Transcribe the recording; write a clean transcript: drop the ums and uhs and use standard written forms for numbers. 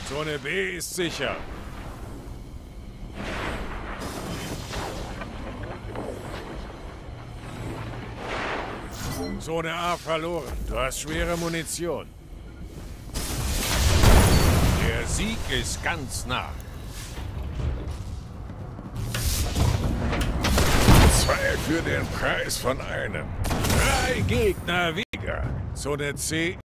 Zone B ist sicher. Zone A verloren. Du hast schwere Munition. Der Sieg ist ganz nah. 2 für den Preis von einem. 3 Gegner weniger. Zone C